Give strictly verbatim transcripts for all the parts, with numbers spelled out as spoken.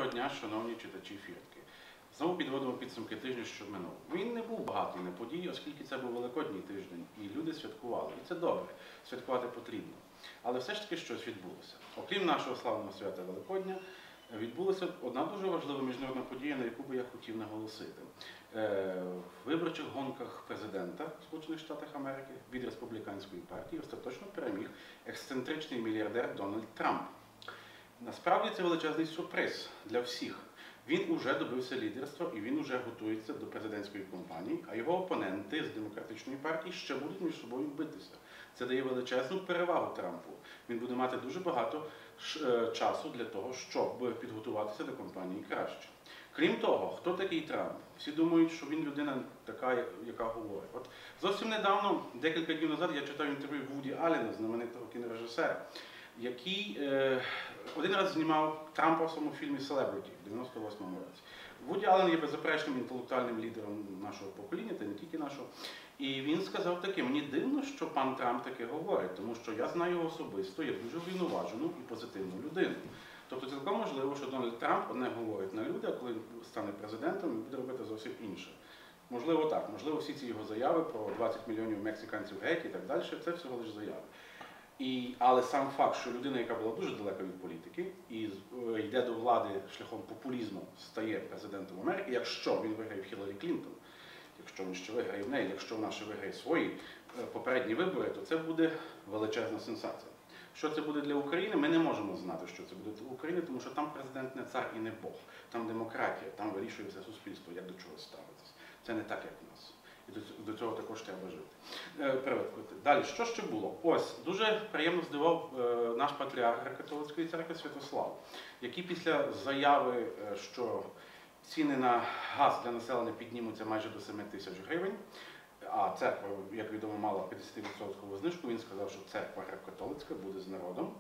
дня, шановні читачі Фіртки. Знову підводимо підсумки тижня, що минув. Він не був багатий на події, оскільки це був Великодній тиждень, і люди святкували. І це добре, святкувати потрібно. Але все ж таки щось відбулося. Окрім нашого славного свята Великодня, відбулася одна дуже важлива міжнародна подія, на яку би я хотів наголосити. В виборчих гонках президента Сполучених Штатів Америки від республіканської партії остаточно переміг ексцентричний мільярдер Дональд Трамп. Насправді це величезний сюрприз для всіх. Він уже добився лідерства і він уже готується до президентської кампанії, а його опоненти з Демократичної партії ще будуть між собою битися. Це дає величезну перевагу Трампу. Він буде мати дуже багато часу для того, щоб підготуватися до кампанії краще. Крім того, хто такий Трамп? Всі думають, що він людина така, яка говорить. От зовсім недавно, декілька днів назад, я читав інтерв'ю Вуді Аллена, знаменитого кінорежисера, який е, один раз знімав Трампа в своєму фільмі «Селебриті» в дев'яносто восьмому році. Вуді Аллен є беззаперечним інтелектуальним лідером нашого покоління, та не тільки нашого. І він сказав таке: мені дивно, що пан Трамп таке говорить, тому що я знаю його особисто, як дуже врівноважену і позитивну людину. Тобто цілком можливо, що Дональд Трамп одне говорить на люди, а коли стане президентом, він буде робити зовсім інше. Можливо так, можливо всі ці його заяви про двадцять мільйонів мексиканців геть і так далі, це всього лише заяви. І, але сам факт, що людина, яка була дуже далека від політики і йде до влади шляхом популізму, стає президентом Америки, якщо він виграє в Хіларі Клінтон, якщо він ще виграє в неї, якщо вона ще виграє свої попередні вибори, то це буде величезна сенсація. Що це буде для України? Ми не можемо знати, що це буде для України, тому що там президент не цар і не Бог. Там демократія, там вирішує все суспільство, як до чогось ставитися. Це не так, як у нас. І до цього також треба жити. Далі, що ще було? Ось, дуже приємно здивував наш патріарх Греко-католицької церкви Святослав, який після заяви, що ціни на газ для населення піднімуться майже до семи тисяч гривень, а церква, як відомо, мала п'ятдесятивідсоткову знижку, він сказав, що церква Греко-католицька буде з народом,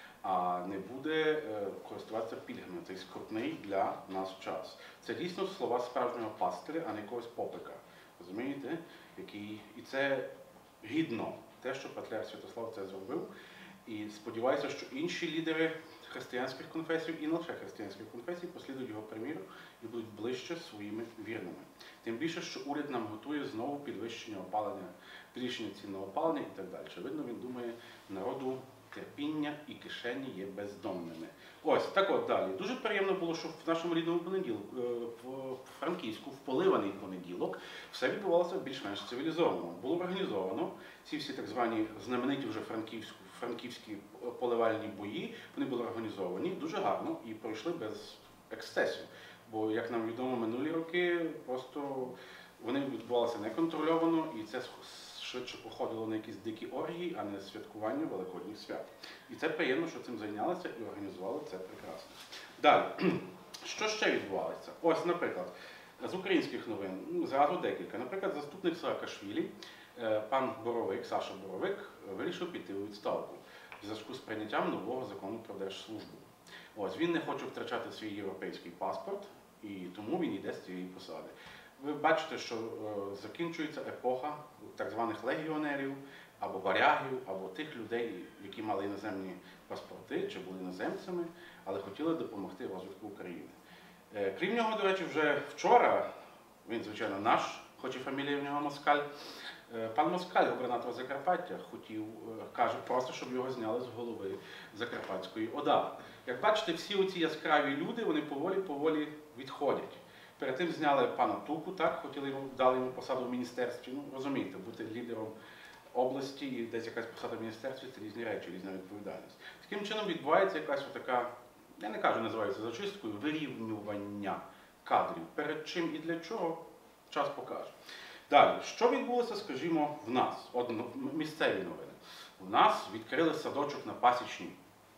а не буде користуватися пільгами. Цей скрутний для нас час. Це дійсно слова справжнього пастиря, а не якогось попика. Розумієте? Який... І це гідно, те, що патріарх Святослав це зробив. І сподіваюся, що інші лідери християнських конфесій і не лише християнських конфесій послідують його приміру і будуть ближче своїми вірними. Тим більше, що уряд нам готує знову підвищення опалення, підвищення цін на опалення і так далі. Видно, він думає, народу терпіння і кишені є бездомними. Ось, так от далі. Дуже приємно було, що в нашому рідному понеділку, в Франківську, в поливаний понеділок, все відбувалося більш-менш цивілізовано. Було організовано ці всі так звані знамениті вже франківські поливальні бої, вони були організовані дуже гарно і пройшли без ексцесів. Бо, як нам відомо, минулі роки просто вони відбувалися неконтрольовано, і це швидше походило на якісь дикі оргії, а не святкування Великодніх свят. І це приємно, що цим зайнялися і організували це прекрасно. Далі, що ще відбувалося? Ось, наприклад, з українських новин, зразу декілька. Наприклад, заступник Саакашвілі, пан Боровик, Саша Боровик, вирішив піти у відставку в зв'язку з прийняттям нового закону про держслужбу. Ось, він не хоче втрачати свій європейський паспорт, і тому він йде з цієї посади. Ви бачите, що е, закінчується епоха так званих легіонерів, або варягів, або тих людей, які мали іноземні паспорти, чи були іноземцями, але хотіли допомогти розвитку України. Е, крім нього, до речі, вже вчора, він, звичайно, наш, хоч і фамілія в нього Москаль, е, пан Москаль, губернатор Закарпаття, хотів, е, каже, просто, щоб його зняли з голови Закарпатської ОДА. Як бачите, всі оці яскраві люди, вони поволі-поволі відходять. Перед тим зняли пана Туку, так, хотіли йому, дали йому посаду в міністерстві. Ну, розумієте, бути лідером області і десь якась посада в міністерстві – це різні речі, різна відповідальність. Таким чином відбувається якась така, я не кажу, називається зачисткою, вирівнювання кадрів. Перед чим і для чого, час покаже. Далі, що відбулося, скажімо, в нас? От, місцеві новини. У нас відкрили садочок на Пасічній.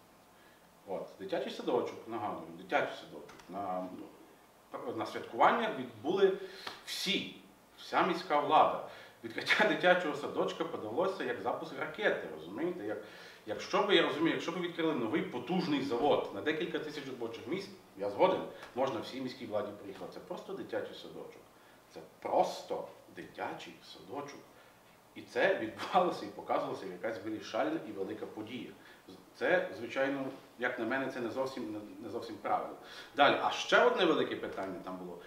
От, дитячий садочок, нагадую, дитячий садочок. На, на святкування відбули всі, вся міська влада. Відкриття дитячого садочка подалося як запуск ракети, розумієте? Як, якщо б, я розумію, якщо б відкрили новий потужний завод на декілька тисяч робочих місць, я згоден, можна всій міській владі приїхати. Це просто дитячий садочок. Це просто дитячий садочок. І це відбувалося і показувалося як якась вирішальна і велика подія. Це, звичайно, як на мене, це не зовсім, не зовсім правильно. Далі, а ще одне велике питання там було.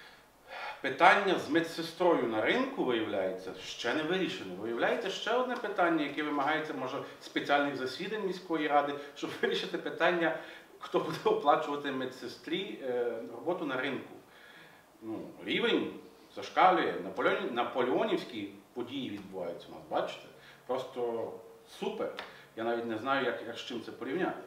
Питання з медсестрою на ринку, виявляється, ще не вирішено. Виявляється, ще одне питання, яке вимагається, може, спеціальних засідань міської ради, щоб вирішити питання, хто буде оплачувати медсестрі е, роботу на ринку. Ну, рівень зашкалює, Наполеон, наполеонівські події відбуваються у нас, бачите? Просто супер. Я навіть не знаю, як, як з чим це порівняти.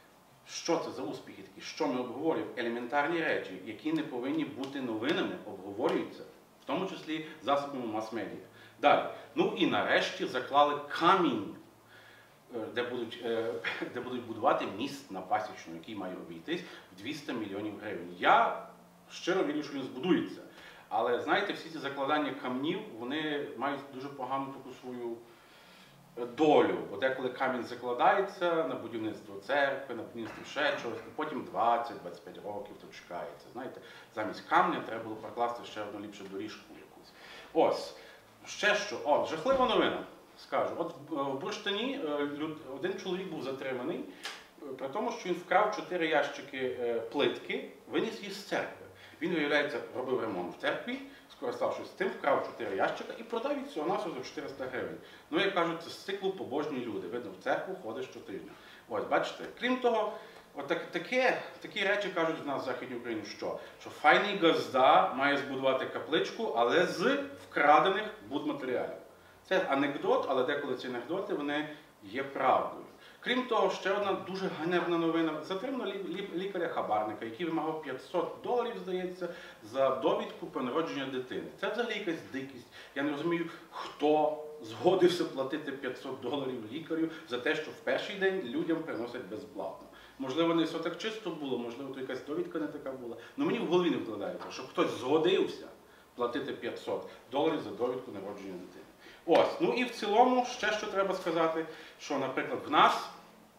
Що це за успіхи такі? Що ми обговорюємо? Елементарні речі, які не повинні бути новинами, обговорюються, в тому числі засобами мас-медіа. Далі. Ну і нарешті заклали камінь, де будуть, де будуть будувати міст на Пасічну, який має обійтись в двісті мільйонів гривень. Я щиро вірю, що він збудується. Але, знаєте, всі ці закладання камнів, вони мають дуже погану таку свою долю. Бо деколи камінь закладається на будівництво церкви, на будівництво ще чогось, і потім двадцять двадцять п'ять років то чекається. Знаєте, замість камня треба було прокласти ще одну ліпшу доріжку якусь. Ось, ще що. О, жахлива новина, скажу. От в Бурштині один чоловік був затриманий, при тому, що він вкрав чотири ящики плитки, виніс їх з церкви. Він, виявляється, робив ремонт в церкві, скориставшись з тим, вкрав чотири ящика і продав їх всього-навсього за чотириста гривень. Ну, як кажуть, це з циклу побожні люди. Видно, в церкву ходиш щотижня. Ось, бачите. Крім того, от так, таке, такі речі кажуть в нас в Західній Україні, що? Що файний газда має збудувати капличку, але з вкрадених будматеріалів. Це анекдот, але деколи ці анекдоти, вони є правдою. Крім того, ще одна дуже ганебна новина. Затримано лікаря-хабарника, який вимагав п'ятсот доларів, здається, за довідку про народження дитини. Це взагалі якась дикість. Я не розумію, хто згодився платити п'ятсот доларів лікарю за те, що в перший день людям приносять безплатно. Можливо, не все так чисто було, можливо, то якась довідка не така була. Але мені в голові не вкладається, щоб хтось згодився платити п'ятсот доларів за довідку народження дитини. Ось, ну і в цілому ще що треба сказати, що, наприклад, в нас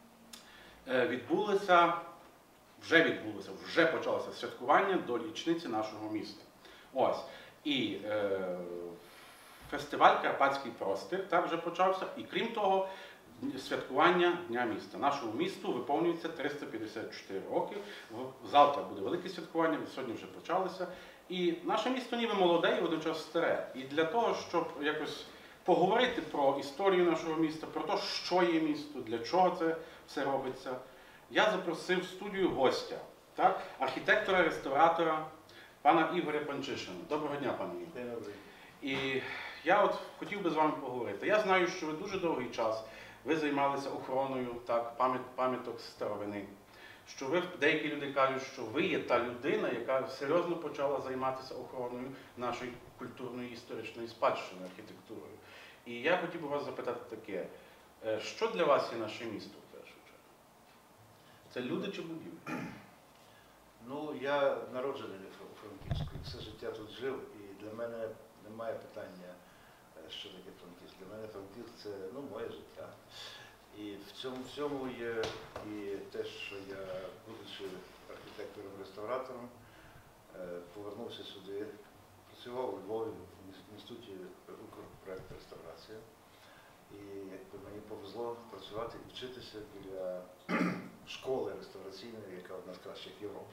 відбулося, вже відбулося, вже почалося святкування до річниці нашого міста. Ось, і е, фестиваль «Карпатський простір» так вже почався, і крім того, святкування Дня міста. Нашому місту виповнюється триста п'ятдесят чотири роки, завтра буде велике святкування, сьогодні вже почалося. І наше місто ніби молоде і водночас старе. І для того, щоб якось поговорити про історію нашого міста, про те, що є місто, для чого це все робиться, я запросив в студію гостя, так? Архітектора-реставратора пана Ігоря Панчишина. Доброго дня, пане Ігор. Добрий. І я от хотів би з вами поговорити. Я знаю, що ви дуже довгий час ви займалися охороною так, пам'ят, пам'яток старовини. Що ви, деякі люди кажуть, що ви є та людина, яка серйозно почала займатися охороною нашої культурної історичної спадщини, архітектурою. І я хотів би вас запитати таке, що для вас є наше місто в першу чергу? Це люди чи будівлі? Ну, я народжений у Франківську, все життя тут жив, і для мене немає питання, що таке Франківськ. Для мене Франківськ – це ну, моє життя. І в цьому всьому є і те, що я, будучи архітектором-реставратором, повернувся сюди, працював у Львові в інституті «Укрпроект реставрація». І якби мені повезло працювати і вчитися біля школи реставраційної, яка одна з кращих в Європі.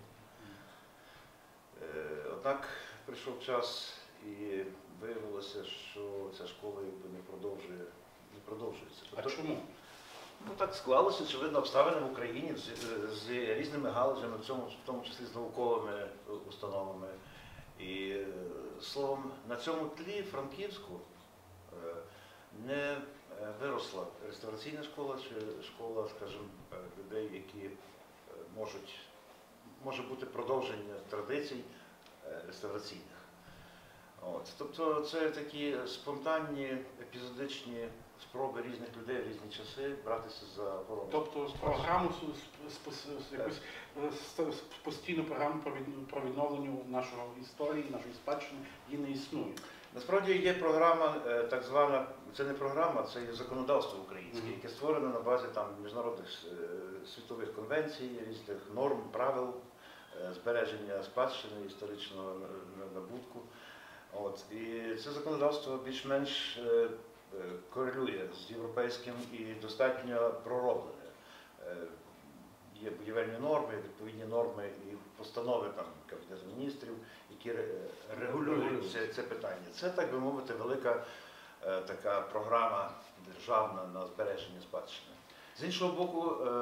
Однак прийшов час і виявилося, що ця школа якби не продовжує, не продовжується. А чому? Ну так склалося, очевидно, обставини в Україні з, з різними галузями, в, цьому, в тому числі з науковими установами. І, словом, на цьому тлі Франківську не виросла реставраційна школа чи школа, скажімо, людей, які можуть, може бути продовження традицій реставраційних. От. Тобто це такі спонтанні, епізодичні спроби різних людей в різні часи братися за охорону. Тобто програму, якусь постійну програму про відновлення нашої історії, нашої спадщини, її не існує. Насправді є програма, так звана, це не програма, це є законодавство українське, яке створено на базі там, міжнародних світових конвенцій, різних норм, правил, збереження спадщини, історичного набутку. От. І це законодавство більш-менш корелює з європейським і достатньо пророблене. є будівельні норми, відповідні норми і постанови там Кабінету міністрів, які регулюють це, це питання. Це, так би мовити, велика е, така програма державна на збереження спадщини. З іншого боку, е,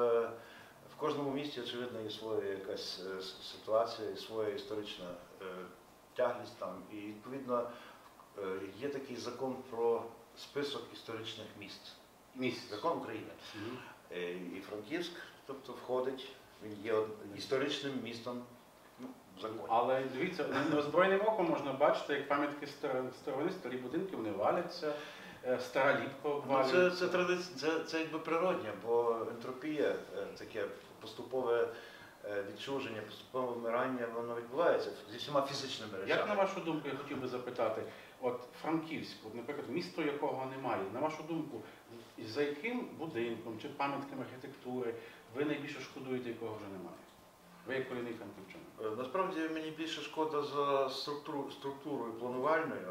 в кожному місті, очевидно, є своя якась е, ситуація, і своя історична е, тяглість там. І, відповідно, е, є такий закон про список історичних міст. Місць. Закон України. Мгм. Е, І Франківськ, тобто, входить, він є од- історичним містом, ну, в законі. Але дивіться, неозброєним оком можна бачити, як пам'ятки старо- старовини, старі будинки, вони валяться, е, стара ліпка Ну, обвалюється. це, це, тради... це, це якби природнє, бо ентропія, е, таке поступове е, відчуження, поступове вмирання, воно відбувається зі всіма фізичними Як речами. на вашу думку, я хотів би запитати, от Франківськ, от, наприклад, місто, якого немає, на вашу думку, за яким будинком чи пам'ятками архітектури ви найбільше шкодуєте, якого вже немає? Ви як корінний франківчанин. Е, Насправді мені більше шкода за структуру, структурою планувальною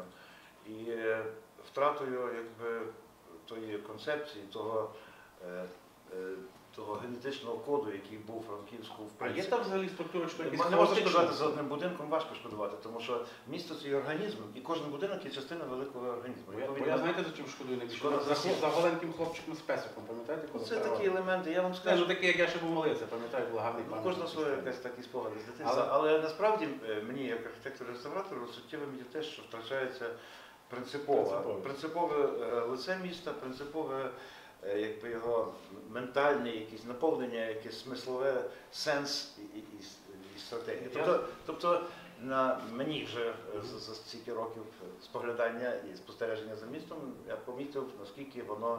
і е, втратою якби, тої концепції, того, е, е, того генетичного коду, який був у Франківську в А є принципі. там взагалі структура, чи то якісь Не можна хаотичні? шкодувати за одним будинком, важко шкодувати, тому що місто це є організм, і кожен будинок є частина великого організму. Бо я, бо Відповідно, я знаєте, за чим шкодую найбільше? Шкода За, за всіх. за голеньким хлопчиком з песиком, пам'ятаєте, коли це вставали? такі елементи, я вам Не, ну скажу. такі, як я ще був малий, це пам'ятаю, був гарний Ну, пам'ятник. кожна своя якась такі спогади з дитинства. Але- Але, насправді е, мені, як архітектор-реставратору, суттєвим є те, що втрачається принципове, Принциповість. принципове е, лице міста, принципове е, якби його ментальне якесь наповнення, якесь смислове сенс і, і, і, і стратегія. Я- Тобто, тобто на мені вже е, за, за стільки років споглядання і спостереження за містом, я помітив, наскільки воно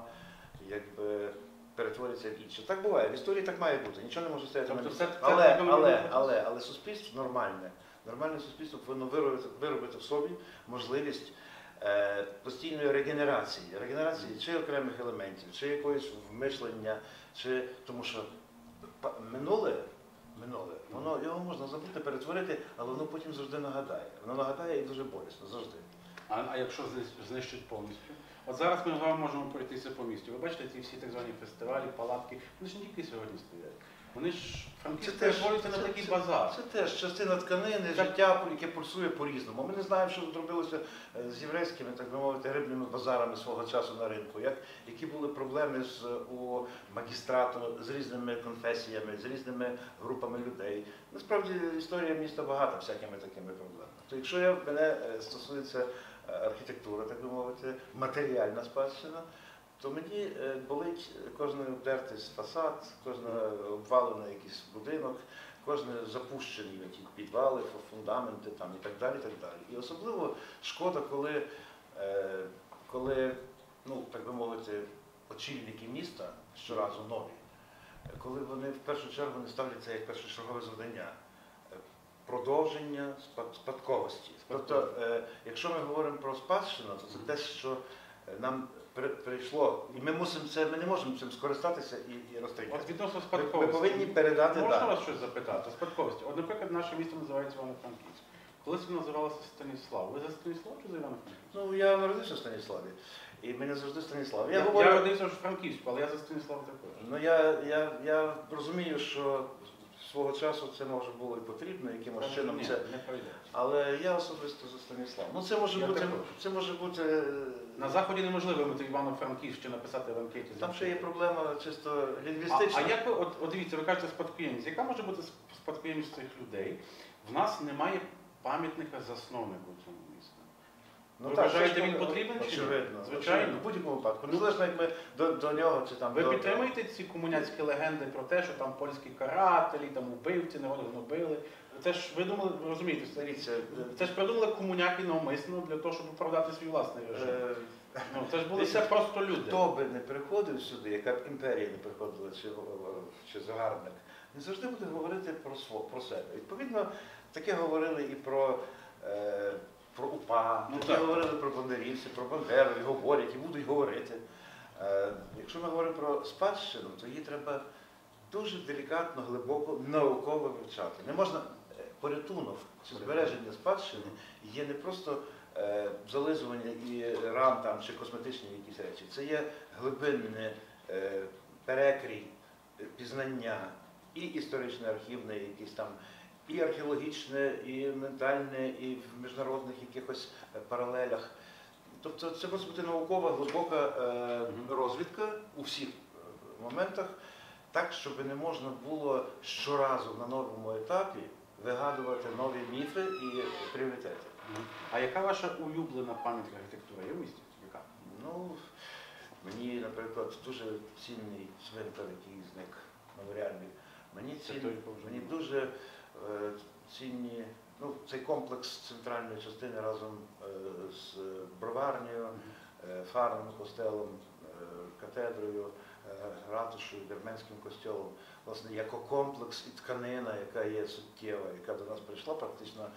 якби перетворюється в інше. Так буває, в історії так має бути, нічого не може стояти на Тобто місці. це- це Але, рекомендується? але, але, але суспільство нормальне, нормальне суспільство повинно виробити, виробити в собі можливість е, постійної регенерації, регенерації чи окремих елементів, чи якогось вмишлення, чи тому що па- минуле, минуле, воно його можна забути, перетворити, але воно потім завжди нагадає. Воно нагадає і дуже болісно, завжди. А, а якщо знищ- знищить повністю? От зараз ми з вами можемо пройтися по місту. Ви бачите ці всі так звані фестивалі, палатки, вони ж не тільки сьогодні стоять. Вони ж Франківськ перетворюється на це- такий це- базар. Це теж частина тканини, Так. життя, яке пульсує по-різному. Ми не знаємо, що зробилося е, з єврейськими, так би мовити, рибними базарами свого часу на ринку. Як, які були проблеми з, у магістрату з різними конфесіями, з різними групами людей. Насправді історія міста багата всякими такими проблемами. То якщо я, мене е, стосується е, архітектури, так би мовити, матеріальна спадщина, то мені е, болить кожен обдертий фасад, кожен обвалений якийсь будинок, кожен запущений ті підвали, фундаменти там, і так далі. І так далі. І особливо шкода, коли, е, коли ну, так би мовити, очільники міста щоразу нові, коли вони в першу чергу не ставлять це як першочергове завдання. е, Продовження спад- спадковості. Тобто, е, якщо ми говоримо про спадщину, то це те, що е, нам при- прийшло, і ми мусимо це, ми не можемо цим скористатися і, і розстріляти. От відносно Ми, ми спадковості. повинні передати Можна далі. вас щось запитати? Спадковості. От, наприклад, наше місто називається Івано-Франківськ. Колись воно називалося Станіслав. Ви за Станіслав чи за Івано-Франківськ? Ну, я народився в Станіславі, і мене завжди Станіслав. Я, Я, говорю, я родився в Франківську, але я за Станіслава також. ну, я, я, я розумію, що свого часу це може було і потрібно, якимось чином Ні, це. не пройде. Але я особисто за Станіслав. Ну, це може Я бути, також. це може бути. е, На Заході неможливо вимити Івано-Франківськ чи написати в анкеті. Там ще є проблема чисто А, лінгвістична. а як ви, от, от дивіться, ви кажете спадкоємність. Яка може бути сп- спадкоємність цих людей? В нас немає пам'ятника засновнику цьому місту. Ну, Ви так, вважаєте, це ж, він потрібен чи ні? Очевидно. Звичайно. Очевидно, в будь-якому випадку. Незалежно, як ми до, до нього чи там Ви до... підтримуєте ці комуняцькі легенди про те, що там польські карателі, там убивці, не гнобили? Це ж ви думали, ви розумієте, це, Дивіться, це ж придумали комуняки навмисно для того, щоб оправдати свій власний режим. е, Ну, це ж були дивіться, все просто люди. хто би не приходив сюди, яка б імперія не приходила, чи, чи загарбник, не завжди буде говорити про, сво, про себе. Відповідно, таке говорили і про, е, про УПА, Ну, таке так. говорили про бандерівців, про Бандеру, і говорять, і будуть говорити. Е, якщо ми говоримо про спадщину, то її треба дуже делікатно, глибоко, науково вивчати. Не можна е, порятунок чи збереження спадщини є не просто е, зализування і ран там, чи косметичні якісь речі. Це є глибинний е, перекрій пізнання, і історичне, архівне, якісь там, і археологічне, і ментальне, і в міжнародних якихось паралелях. Тобто це може бути наукова, глибока е, розвідка у всіх моментах, так, щоб не можна було щоразу на новому етапі вигадувати нові міфи і пріоритети. А яка ваша улюблена пам'ятка архітектури? Є в місті? Яка? Ну, мені, наприклад, дуже цінний цвинтар, який зник меморіальний. Мені, Це цін... той, якого вже мені немає. дуже е, цінні, ну, цей комплекс центральної частини разом е, з броварнею, е, фаром, костелом, е, катедрою, е, ратушою, Вірменським костьолом. Власне, як комплекс і тканина, яка є суттєва, яка до нас прийшла практично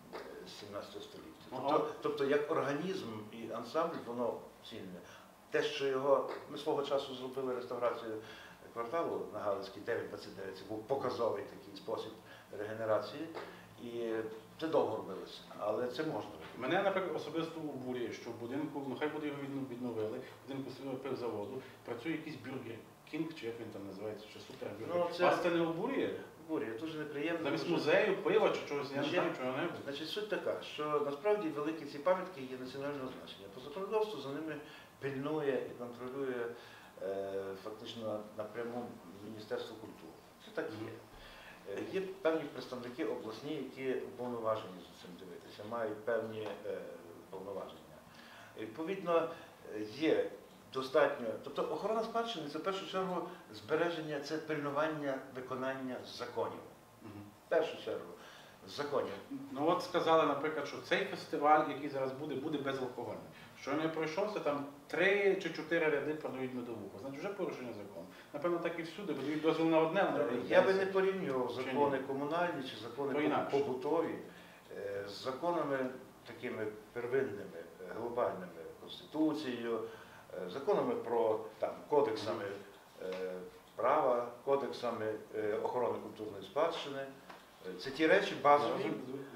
з сімнадцятого століття. Тобто, тобто як організм і ансамбль, воно цінне. Те, що його, ми свого часу зробили реставрацію кварталу на Галицькій дев'ять двадцять дев'ять, це був показовий такий спосіб регенерації, і це довго робилося, але це можна робити. Мене, наприклад, особисто обурює, що в будинку, ну хай буде його відно- відновили, в будинку пивзаводу, працює якийсь бюргер Кінг, чи як він там називається, чи супербюргер. Ну, це- Вас це не обурює? Буря, дуже неприємно. Замість дуже- музею, пива чи чогось, я не Значить, знаю, чого-небудь. Значить, суть така, що насправді великі ці пам'ятки є національного значення. По законодавству за ними пильнує і контролює е, фактично напряму Міністерство культури. Це так є. Е, Є певні представники обласні, які уповноважені за цим дивитися, мають певні е, повноваження. Відповідно, е, є достатньо, тобто охорона спадщини це в першу чергу збереження, це пильнування виконання законів. Мгм. В першу чергу законів. Ну от сказали, наприклад, що цей фестиваль, який зараз буде, буде безалкогольний. Що не пройшовся, там три чи чотири ряди продають медовуху. Значить, вже порушення закону. Напевно, так і всюди, бо дають дозвіл на одне, а на друге. Я би не порівнював Чи закони ні? комунальні чи закони По-інакше. побутові е, з законами такими первинними, е, глобальними, Конституцією, е, законами про там, кодексами е, права, кодексами е, охорони культурної спадщини. Е, Це ті речі базові,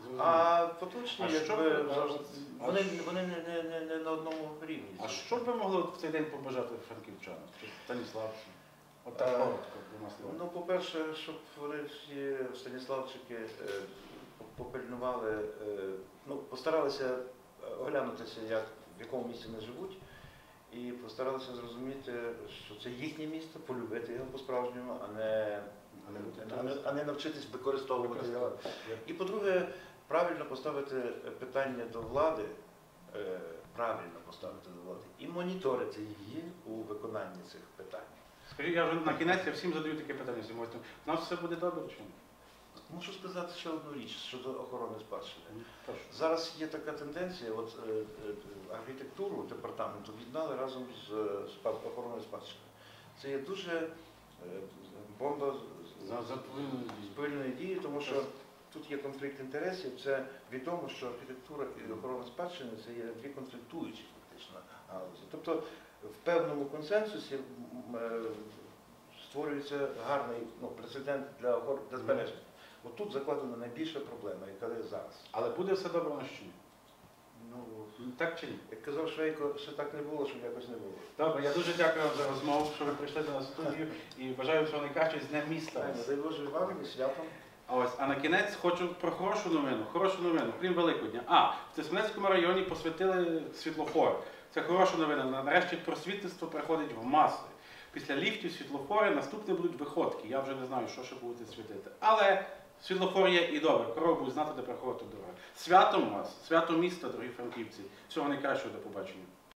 а поточні, А що якби, ви- завжди- а вони, що- вони не, не, не, не на одному рівні. А що б ви могли в цей день побажати франківчанам? Чи Станіславцям? От так Е, коротко, двома словами. Ну, по-перше, щоб вони всі Станіславчики е, попильнували, е, ну, постаралися оглянутися, як, в якому місці вони живуть, і постаралися зрозуміти, що це їхнє місто, полюбити його по-справжньому, а не, А не бути а не, а не навчитись використовувати його. І, по-друге, правильно поставити питання до влади, е, правильно поставити до влади, і моніторити її у виконанні цих питань. Скажіть, я вже на кінець я всім задаю таке питання сьогодні. У нас все буде добре чи ні? Мушу сказати ще одну річ щодо охорони спадщини. Прошу. Зараз є така тенденція, от е, е, архітектуру департаменту віддали разом з е, спад- охороною спадщини. Це є дуже е, бомба з- За, за повинну з пильної дії, тому що тут є конфлікт інтересів. Це відомо, що архітектура і охорона спадщини це є дві конфліктуючі фактично галузі. Тобто в певному консенсусі м, е, створюється гарний ну, прецедент для охорони для збереження. От тут закладена найбільша проблема, яка є зараз. Але буде все добре на що ні? Ну, Так чи ні? як казав Швейко, ще так не було, щоб якось не було. Добре, я дуже дякую вам за розмову, що ви прийшли до нас в студію і бажаю всього найкращого з Днем міста. Правильно, дай Боже вам і святом. А ось, а на кінець хочу про хорошу новину. Хорошу новину, крім Великодня. А, в Тисменецькому районі посвятили світлофор. Це хороша новина. Нарешті просвітництво приходить в маси. Після ліфтів, світлофори, наступні будуть виходки. Я вже не знаю, що ще будете світити. Але світлофор є і добре. Корови будуть знати, де проходити дорога. Святом вас, свято міста, дорогі франківці. Всього найкращого, до побачення.